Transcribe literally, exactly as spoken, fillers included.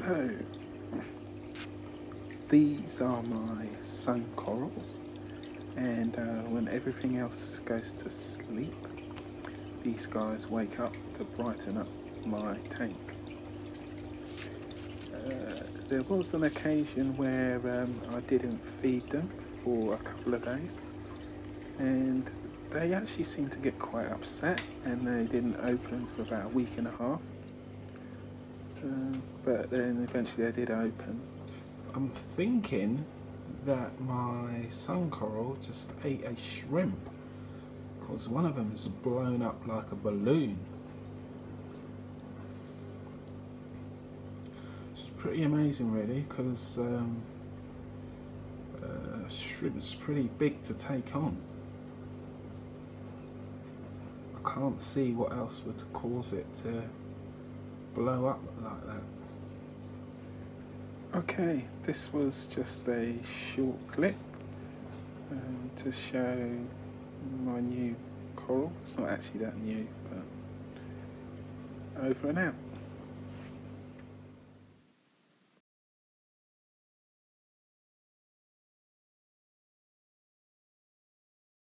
So, these are my sun corals, and uh, when everything else goes to sleep, these guys wake up to brighten up my tank. Uh, there was an occasion where um, I didn't feed them for a couple of days, and they actually seemed to get quite upset, and they didn't open for about a week and a half. Uh, but then eventually they did open. I'm thinking that my sun coral just ate a shrimp, because one of them is blown up like a balloon. It's pretty amazing, really, because um, uh, shrimp's pretty big to take on. I can't see what else would cause it to blow up like that. Okay, this was just a short clip um, to show my new coral. It's not actually that new, but over and out.